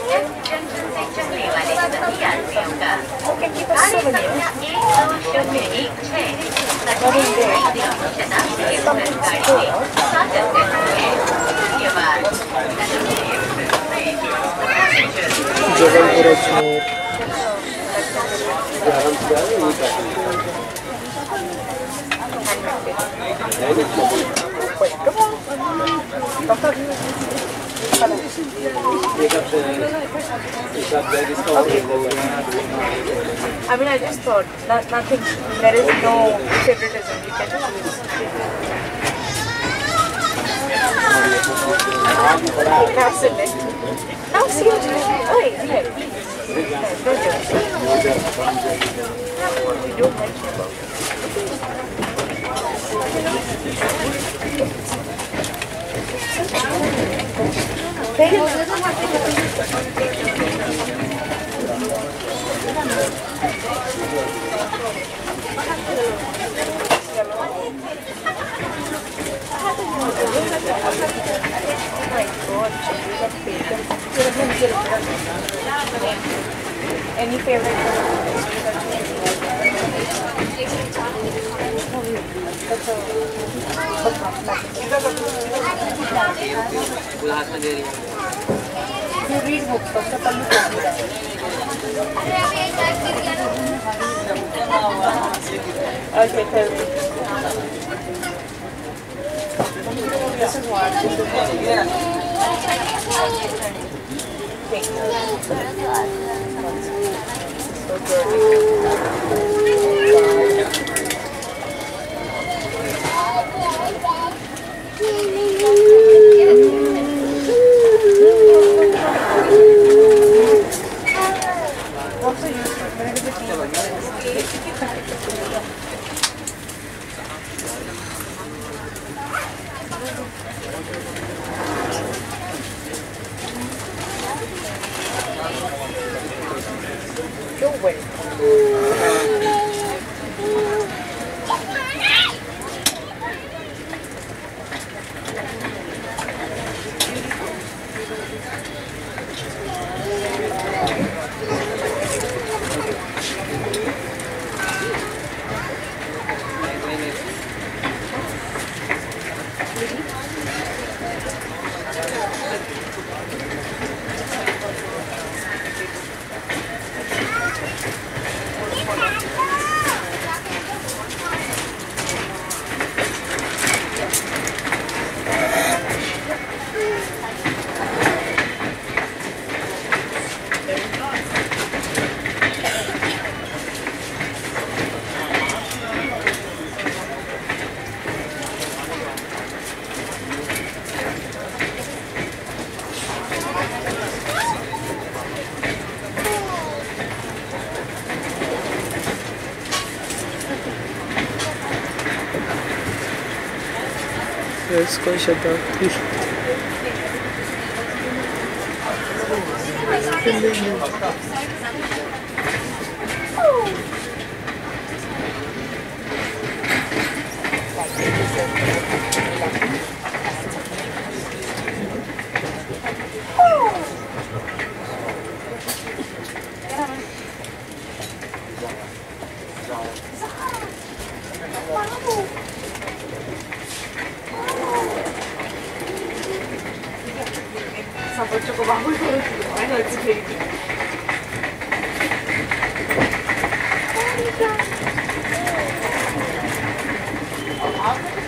Junction से चलने वाले सभी यात्रियों का गाड़ी संख्या 12016 शताब्दी एक्सप्रेस गाड़ी में स्वागत करते हैं। धन्यवाद। Jabalpur Ajmer I mean, I just thought nothing. There is no favoritism. You can choose. That's it. Now see you. Oh, yeah. You don't mention about Any favorite? You read books, first of all you can read. Okay, tell me. This is what. So good. Also useful. Very good team. Go away. Let's go Shatabdi. Bachचों को बाबू को I know it's crazy. Oh my God.